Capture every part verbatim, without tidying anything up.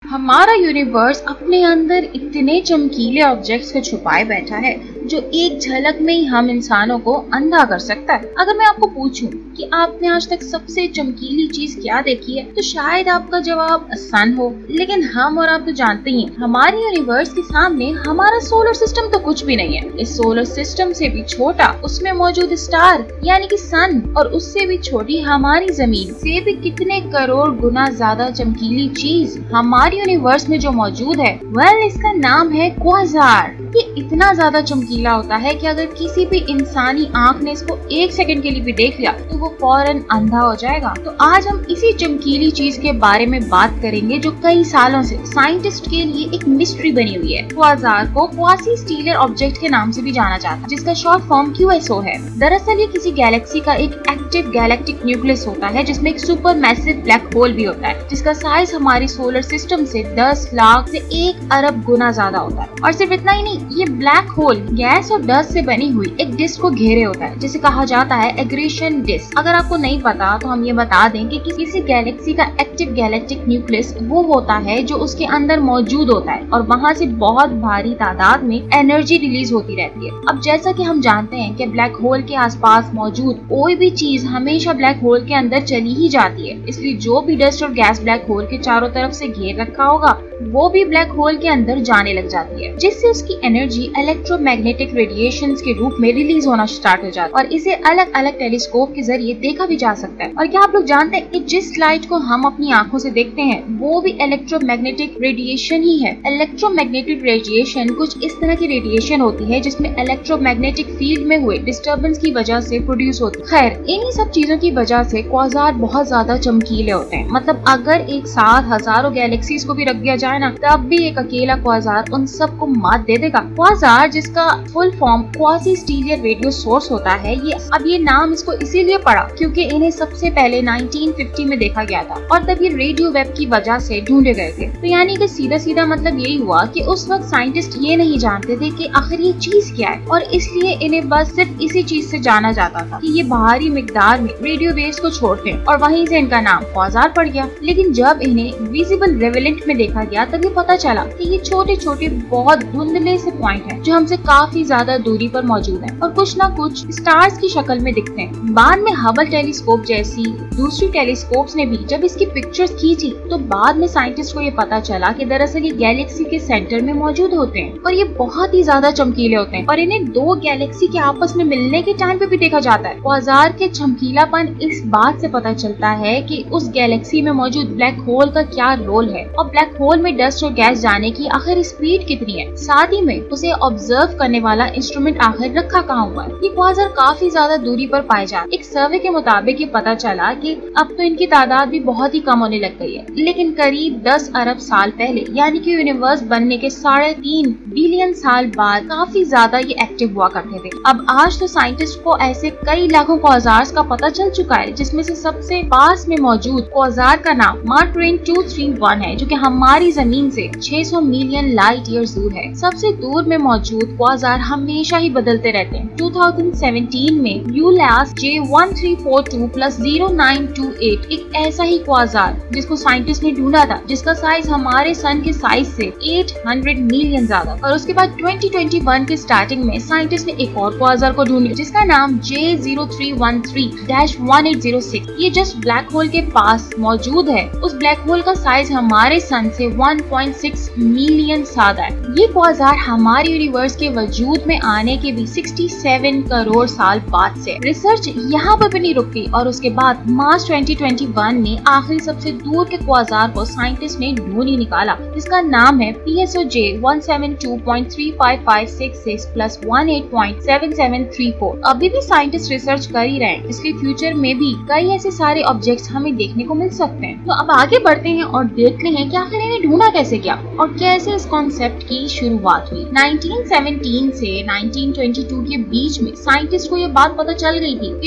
हमारा यूनिवर्स अपने अंदर इतने चमकीले ऑब्जेक्ट्स को छुपाए बैठा है जो एक झलक में ही हम इंसानों को अंधा कर सकता है। अगर मैं आपको पूछूं कि आपने आज तक सबसे चमकीली चीज क्या देखी है, तो शायद आपका जवाब सन हो। लेकिन हम और आप तो जानते ही हैं, हमारे यूनिवर्स के सामने हमारा सोलर सिस्टम तो कुछ भी नहीं है। इस सोलर सिस्टम से भी छोटा उसमें मौजूद स्टार यानी कि सन, और उससे भी छोटी हमारी जमीन से भी कितने करोड़ गुना ज्यादा चमकीली चीज हमारे यूनिवर्स में जो मौजूद है, वेल इसका नाम है क्वाज़ार। ये इतना ज्यादा चमकीला होता है कि अगर किसी भी इंसानी आंख ने इसको एक सेकंड के लिए भी देख लिया तो वो फौरन अंधा हो जाएगा। तो आज हम इसी चमकीली चीज के बारे में बात करेंगे जो कई सालों से साइंटिस्ट के लिए एक मिस्ट्री बनी हुई है। क्वाज़ार को क्वासी स्टीलर ऑब्जेक्ट के नाम से भी जाना जाता है, जिसका short form Q S O है। दरअसल ये किसी गैलेक्सी का एक एक्टिव गैलेक्टिक न्यूक्लियस होता है जिसमें एक सुपर मैसिव ब्लैक होल भी होता है, जिसका साइज हमारी सोलर सिस्टम से दस लाख से एक अरब गुना ज्यादा होता है। और सिर्फ इतना ही नहीं, ये ब्लैक होल गैस और डस्ट से बनी हुई एक डिस्क को घेरे होता है, जिसे कहा जाता है एग्रेशन डिस्क। अगर आपको नहीं पता तो हम ये बता दें कि किसी गैलेक्सी का एक्टिव गैलेक्टिक न्यूक्लियस वो होता है जो उसके अंदर मौजूद होता है और वहाँ से बहुत भारी तादाद में एनर्जी रिलीज होती रहती है। अब जैसा कि हम जानते हैं कि ब्लैक होल के आसपास मौजूद कोई भी चीज हमेशा ब्लैक होल के अंदर चली ही जाती है, इसलिए जो भी डस्ट और गैस ब्लैक होल के चारों तरफ से घेर रखा होगा वो भी ब्लैक होल के अंदर जाने लग जाती है, जिससे उसकी एनर्जी इलेक्ट्रोमैग्नेटिक रेडिएशंस के रूप में रिलीज होना स्टार्ट हो जाता है और इसे अलग अलग टेलीस्कोप के जरिए देखा भी जा सकता है। और क्या आप लोग जानते हैं कि जिस लाइट को हम अपनी आंखों से देखते हैं वो भी इलेक्ट्रोमैग्नेटिक रेडिएशन ही है। इलेक्ट्रोमैग्नेटिक रेडिएशन कुछ इस तरह की रेडिएशन होती है जिसमें इलेक्ट्रोमैग्नेटिक फील्ड में हुए डिस्टर्बेंस की वजह से प्रोड्यूस होती है। खैर, इन्हीं सब चीजों की वजह से क्वाज़ार बहुत ज्यादा चमकीले होते हैं। मतलब अगर एक साथ हजारों गैलेक्सीज को भी रख दिया जाए ना, तब भी एक अकेला क्वाज़ार उन सबको मात दे देगा। क्वाज़ार, जिसका full form quasi stellar radio source होता है, ये अब ये नाम इसको इसीलिए पड़ा क्योंकि इन्हें सबसे पहले नाइनटीन फिफ्टी में देखा गया था और तब ये रेडियो वेब की वजह से ढूंढे गए थे। तो यानी कि सीधा सीधा मतलब यही हुआ कि उस वक्त साइंटिस्ट ये नहीं जानते थे कि आखिर ये चीज क्या है, और इसलिए इन्हें बस सिर्फ इसी चीज से जाना जाता था कि ये भारी मिकदार में रेडियो वेव्स को छोड़ते हैं, और वहीं से इनका नाम क्वाज़ार पड़ गया। लेकिन जब इन्हें विजिबल वेवलेंट में देखा गया तब ये पता चला कि ये छोटे छोटे बहुत धुंधले से पॉइंट हैं जो हमसे काफी ज्यादा दूरी पर मौजूद हैं और कुछ ना कुछ स्टार्स की शक्ल में दिखते हैं। बाद में हबल टेलीस्कोप जैसी दूसरी टेलीस्कोप्स ने भी जब इसकी पिक्चर्स खींची तो बाद में साइंटिस्ट को ये पता चला कि दरअसल ये गैलेक्सी के सेंटर में मौजूद होते हैं और ये बहुत ही ज्यादा चमकीले होते हैं और इन्हें दो गैलेक्सी के आपस में मिलने के टाइम पे भी देखा जाता है। क्वाज़ार के चमकीलापन इस बात से पता चलता है कि उस गैलेक्सी में मौजूद ब्लैक होल का क्या रोल है और ब्लैक होल में डस्ट और गैस जाने की आखिर स्पीड कितनी है, साथ ही में उसे ऑब्जर्व करने वाला इंस्ट्रूमेंट आखिर रखा कहाँ हुआ है। ये क्वाज़ार काफी ज्यादा दूरी पर पाए जाते। एक सर्वे के मुताबिक ये पता चला कि अब तो इनकी तादाद भी बहुत ही कम होने लग गई है, लेकिन करीब दस अरब साल पहले यानी कि यूनिवर्स बनने के साढ़े तीन बिलियन साल बाद काफी ज्यादा ये एक्टिव हुआ करते थे। अब आज तो साइंटिस्ट को ऐसे कई लाखों क्वाज़ार्स का पता चल चुका है, जिसमें से सबसे पास में मौजूद क्वाज़ार का नाम मार्क-ट्वेन टू थ्री वन है, जो कि हमारी जमीन से छह सौ मिलियन लाइट ईयर्स दूर है। सबसे दूर में मौजूद क्वाज़ार हमेशा ही बदलते रहते हैं। दो हज़ार सत्रह में ULAS J one three four two plus zero nine two eight एक ऐसा ही क्वाज़ार जिसको साइंटिस्ट ने ढूंढा था, जिसका साइज हमारे सन के साइज से आठ सौ मिलियन ज्यादा। और उसके बाद दो हज़ार इक्कीस के स्टार्टिंग में साइंटिस्ट ने एक और क्वाज़ार को ढूंढा जिसका नाम J zero three one three one eight zero six. ये जस्ट ब्लैक होल के पास मौजूद है। उस ब्लैक होल का साइज हमारे सन से वन पॉइंट सिक्स मिलियन ज्यादा है। ये क्वाज़ार हमारे यूनिवर्स के वजूद में आने के भी सड़सठ करोड़ साल बाद से। रिसर्च यहाँ पर भी नहीं रुकती और उसके बाद मार्च दो हज़ार इक्कीस में आखिरी सबसे दूर के क्वाज़ार को साइंटिस्ट ने ढूंढ ही निकाला, जिसका नाम है P S O J one seven two point three five five six six plus one eight point seven seven three four. अभी भी साइंटिस्ट रिसर्च कर ही रहे हैं, इसलिए फ्यूचर में भी कई ऐसे सारे ऑब्जेक्ट्स हमें देखने को मिल सकते हैं। तो अब आगे बढ़ते हैं और देखते हैं कि आखिर इन्हें ढूंढा कैसे गया और कैसे इस कॉन्सेप्ट की शुरुआत हुई। उन्नीस सौ सत्रह से उन्नीस सौ बाईस के बीच में साइंटिस्ट को ये बात पता चल गई थी कि जो साइंस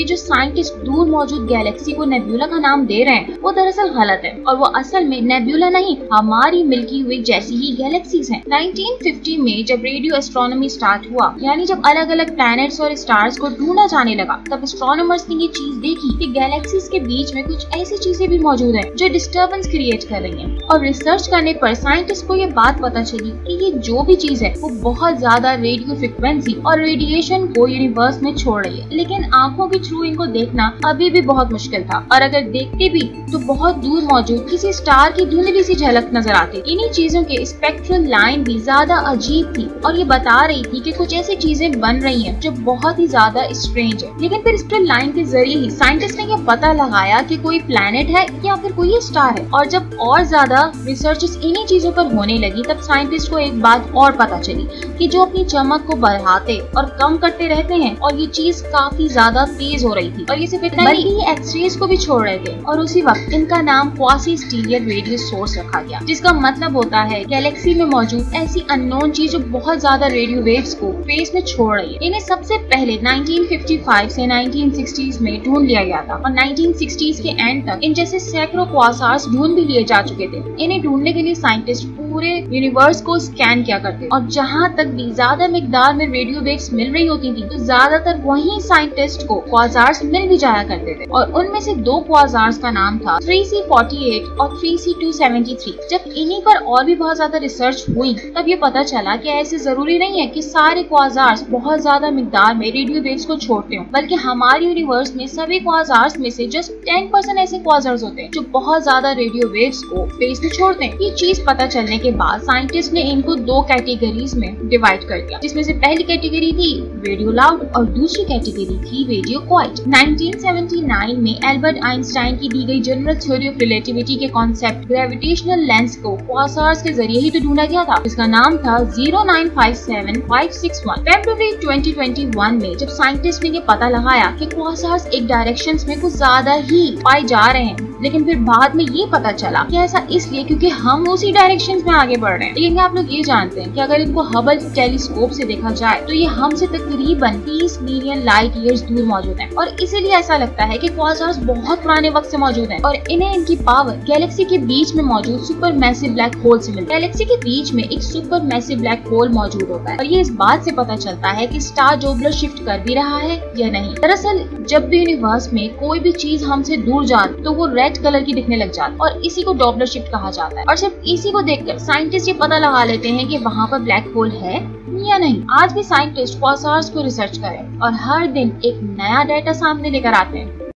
साइंटिस्ट दूर मौजूद गैलेक्सी को नेबुला का नाम दे रहे हैं वो दरअसल गलत है और वो असल में नेबुला नहीं, हमारी मिल्की वे जैसी ही गैलेक्सीज हैं। नाइनटीन फिफ्टी में जब रेडियो एस्ट्रोनॉमी स्टार्ट हुआ, यानी जब अलग अलग प्लैनेट्स और स्टार्स को ढूंढा जाने लगा, तब एस्ट्रोनॉमर्स ने ये चीज देखी कि गैलेक्सीज के बीच में कुछ ऐसी चीजें भी मौजूद हैं जो डिस्टर्बेंस क्रिएट कर रही हैं। और रिसर्च करने पर साइंटिस्ट को ये बात पता चली कि ये जो भी चीज है वो बहुत ज्यादा रेडियो फ्रिक्वेंसी और रेडिएशन को यूनिवर्स में छोड़ रही है, लेकिन आंखों के थ्रू इनको देखना अभी भी बहुत मुश्किल था, और अगर देखते भी तो बहुत दूर मौजूद किसी स्टार की धुंधली सी झलक नजर आती। इन्हीं चीजों के स्पेक्ट्रल लाइन भी ज्यादा अजीब थी और ये बता रही थी कि कुछ ऐसी चीजें बन रही हैं जो बहुत ही ज्यादा स्ट्रेंज है। लेकिन फिर स्पेक्ट्रल लाइन के जरिए ही साइंटिस्ट ने ये पता लगाया कि कोई प्लैनेट है या फिर कोई स्टार है, और जब और ज्यादा रिसर्चेस इन्हीं चीजों पर होने लगी तब साइंटिस्ट को एक बात और पता चली कि जो अपनी चमक को बढ़ाते और कम करते रहते हैं, और ये चीज काफी ज्यादा तेज हो रही थी, और ये सिर्फ इतना बल्कि ये एक्सरेज को भी छोड़ रहे थे। और उसी वक्त इनका नाम क्वासी स्टीरियर रेडियो सोर्स रखा गया, जिसका मतलब होता है गैलेक्सी में मौजूद ऐसी अननोन चीज जो बहुत ज्यादा रेडियो वेव्स को स्पेस में छोड़ रही है। इन्हें सबसे पहले नाइनटीन फिफ्टी फाइव से नाइनटीन सिक्सटीज़ में ढूंढ लिया गया था, और नाइनटीन सिक्सटीज़ के एंड तक इन जैसे सैकड़ों क्वासार्स ढूंढ भी लिए जा चुके थे। इन्हें ढूंढने के लिए साइंटिस्ट पूरे यूनिवर्स को स्कैन किया करते, और जहाँ तक भी ज्यादा मिकदार में रेडियो वेव्स मिल रही होती थी तो ज्यादातर वही साइंटिस्ट को क्वासार्स मिल भी जाया करते थे, और उनमें से दो क्वासार्स का नाम था थ्री सी फोर्टी एट और three C two seventy three. जब इन्हीं पर और भी बहुत ज्यादा रिसर्च हुई तब ये पता चला कि ऐसे जरूरी नहीं है कि सारे क्वासार्स बहुत ज्यादा मिकदार में रेडियो वेव्स को छोड़ते हो, बल्कि हमारे यूनिवर्स में सभी क्वासार्स में से जस्ट टेन परसेंट ऐसे क्वासार्स होते हैं जो बहुत ज्यादा रेडियो वेव्स को स्पेस में छोड़ते हैं। ये चीज पता चलने के बाद साइंटिस्ट ने इनको दो कैटेगरीज में डिवाइड कर दिया, जिसमें से पहली कैटेगरी थी रेडियो लाउड और दूसरी कैटेगरी थी radio quiet. Nineteen seventy nine में एल्बर्ट आइंस्टाइन की दी गई जनरल थ्योरी ऑफ रिलेटिविटी के कॉन्सेप्ट ग्रेविटेशनल लेंस को क्वासार्स के जरिए ही तो ढूंढा गया था, जिसका नाम था zero nine five seven five six one. फरवरी ट्वेंटी ट्वेंटी वन में जब साइंटिस्ट ने ये पता लगाया कि क्वासार्स एक डायरेक्शंस में कुछ ज्यादा ही पाए जा रहे हैं, लेकिन फिर बाद में ये पता चला कि ऐसा इसलिए क्योंकि हम उसी डायरेक्शंस में आगे बढ़ रहे हैं। लेकिन आप लोग ये जानते हैं कि अगर इनको हबल टेलीस्कोप से देखा जाए तो ये हमसे तकरीबन तीस मिलियन लाइट ईयर्स दूर मौजूद हैं, और इसीलिए ऐसा लगता है कि क्वासार्स बहुत पुराने वक्त से मौजूद हैं, और इन्हें इनकी पावर गैलेक्सी के बीच में मौजूद सुपर मैसिव ब्लैक होल से मिलती है। गैलेक्सी के बीच में एक सुपर मैसिव ब्लैक होल मौजूद होता है, और ये इस बात से पता चलता है कि स्टार डोपलर शिफ्ट कर भी रहा है या नहीं। दरअसल जब भी यूनिवर्स में कोई भी चीज हमसे दूर जाती तो वो रेड कलर की दिखने लग जाती है, और इसी को डोपलर शिफ्ट कहा जाता है। और सिर्फ इसी को देखकर साइंटिस्ट ये पता लगा लेते हैं कि वहाँ पर ब्लैक होल है या नहीं। आज भी साइंटिस्ट क्वासार्स को रिसर्च करें और हर दिन एक नया डेटा सामने लेकर आते हैं।